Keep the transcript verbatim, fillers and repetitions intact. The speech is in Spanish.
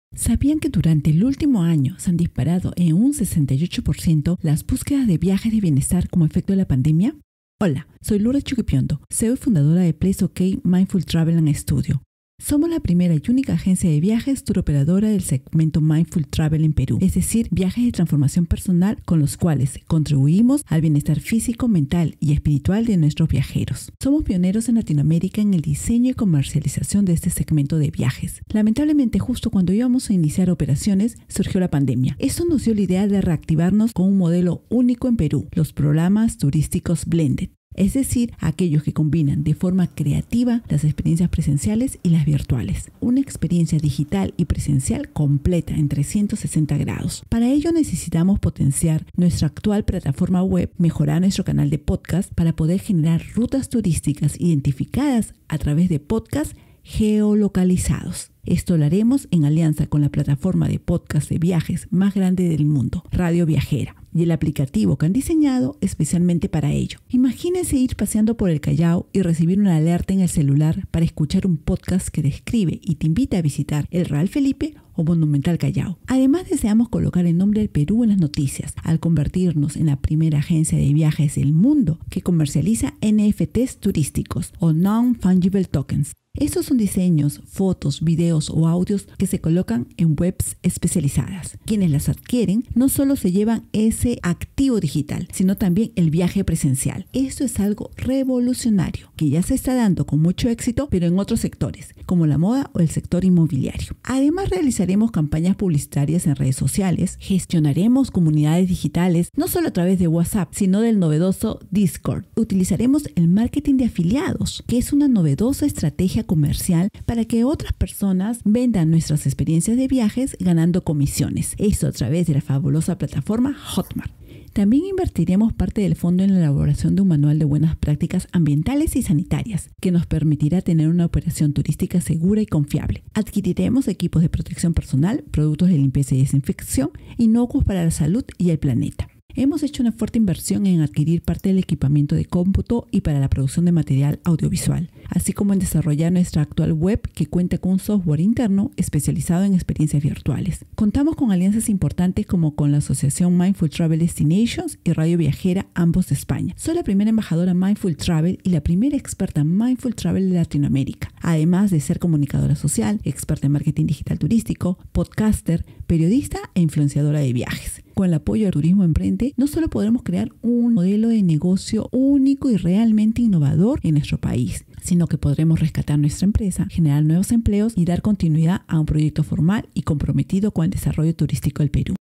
¿Sabían que durante el último año se han disparado en un sesenta y ocho por ciento las búsquedas de viajes de bienestar como efecto de la pandemia? Hola, soy Lourdes Chuquipiondo, C E O y fundadora de Place OK Mindful Travel and Studio. Somos la primera y única agencia de viajes turoperadora del segmento Mindful Travel en Perú, es decir, viajes de transformación personal con los cuales contribuimos al bienestar físico, mental y espiritual de nuestros viajeros. Somos pioneros en Latinoamérica en el diseño y comercialización de este segmento de viajes. Lamentablemente, justo cuando íbamos a iniciar operaciones, surgió la pandemia. Esto nos dio la idea de reactivarnos con un modelo único en Perú, los programas turísticos Blended. Es decir, aquellos que combinan de forma creativa las experiencias presenciales y las virtuales. Una experiencia digital y presencial completa en trescientos sesenta grados. Para ello necesitamos potenciar nuestra actual plataforma web, mejorar nuestro canal de podcast para poder generar rutas turísticas identificadas a través de podcasts geolocalizados. Esto lo haremos en alianza con la plataforma de podcast de viajes más grande del mundo, Radio Viajera, y el aplicativo que han diseñado especialmente para ello. Imagínense ir paseando por el Callao y recibir una alerta en el celular para escuchar un podcast que describe y te invita a visitar el Real Felipe o Monumental Callao. Además, deseamos colocar el nombre del Perú en las noticias, al convertirnos en la primera agencia de viajes del mundo que comercializa N F Ts turísticos o Non-Fungible Tokens. Estos son diseños, fotos, videos o audios que se colocan en webs especializadas. Quienes las adquieren no solo se llevan ese activo digital, sino también el viaje presencial. Esto es algo revolucionario que ya se está dando con mucho éxito, pero en otros sectores, como la moda o el sector inmobiliario. Además, realizaremos campañas publicitarias en redes sociales, gestionaremos comunidades digitales, no solo a través de WhatsApp, sino del novedoso Discord. Utilizaremos el marketing de afiliados, que es una novedosa estrategia comercial para que otras personas vendan nuestras experiencias de viajes ganando comisiones. Esto a través de la fabulosa plataforma Hotmart. También invertiremos parte del fondo en la elaboración de un manual de buenas prácticas ambientales y sanitarias que nos permitirá tener una operación turística segura y confiable. Adquiriremos equipos de protección personal, productos de limpieza y desinfección inocuos para la salud y el planeta. Hemos hecho una fuerte inversión en adquirir parte del equipamiento de cómputo y para la producción de material audiovisual, así como en desarrollar nuestra actual web que cuenta con un software interno especializado en experiencias virtuales. Contamos con alianzas importantes como con la Asociación Mindful Travel Destinations y Radio Viajera, ambos de España. Soy la primera embajadora Mindful Travel y la primera experta en Mindful Travel de Latinoamérica, además de ser comunicadora social, experta en marketing digital turístico, podcaster, periodista e influenciadora de viajes. Con el apoyo de Turismo Emprende, no solo podremos crear un modelo de negocio único y realmente innovador en nuestro país, sino que podremos rescatar nuestra empresa, generar nuevos empleos y dar continuidad a un proyecto formal y comprometido con el desarrollo turístico del Perú.